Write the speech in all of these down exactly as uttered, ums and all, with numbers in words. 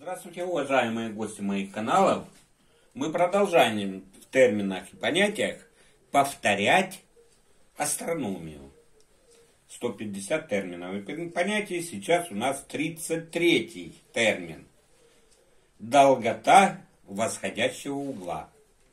Здравствуйте, уважаемые гости моих каналов. Мы продолжаем в терминах и понятиях повторять астрономию. сто пятьдесят терминов и понятий. Сейчас у нас тридцать третий термин. Долгота восходящего угла.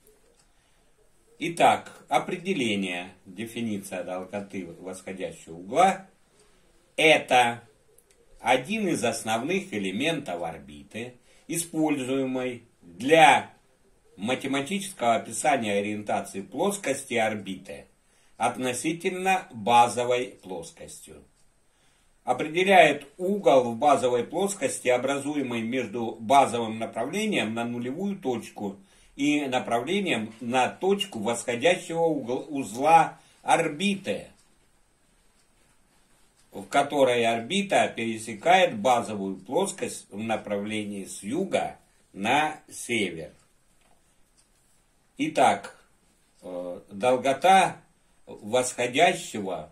Итак, определение, дефиниция долготы восходящего угла. Это один из основных элементов орбиты, используемый для математического описания ориентации плоскости орбиты относительно базовой плоскостью. Определяет угол в базовой плоскости, образуемый между базовым направлением на нулевую точку и направлением на точку восходящего угла, узла орбиты, в которой орбита пересекает базовую плоскость в направлении с юга на север. Итак, долгота восходящего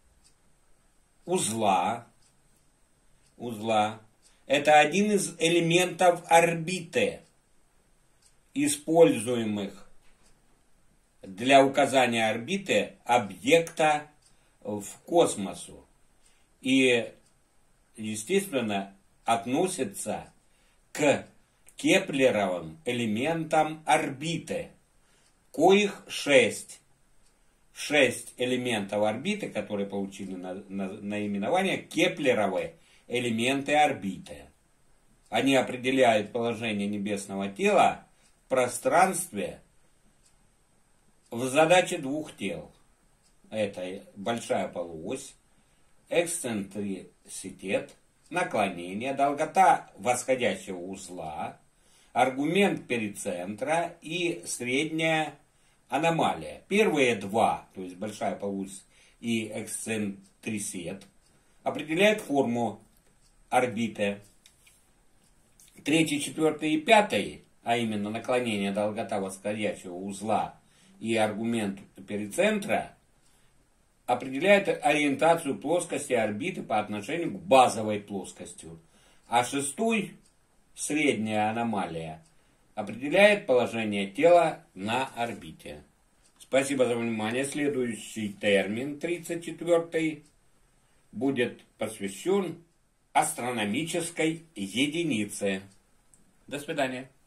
узла, узла это один из элементов орбиты, используемых для указания орбиты объекта в космосу. И, естественно, относится к кеплеровым элементам орбиты, коих шесть. Шесть элементов орбиты, которые получили на, на, наименование кеплеровые элементы орбиты. Они определяют положение небесного тела в пространстве в задаче двух тел. Это большая полуось, эксцентриситет, наклонение, долгота восходящего узла, аргумент перицентра и средняя аномалия. Первые два, то есть большая полуось и эксцентриситет, определяют форму орбиты. Третий, четвертый и пятый, а именно наклонение, долгота восходящего узла и аргумент перицентра, определяет ориентацию плоскости орбиты по отношению к базовой плоскости. А шестой, средняя аномалия, определяет положение тела на орбите. Спасибо за внимание. Следующий термин, тридцать четвёртый, будет посвящен астрономической единице. До свидания.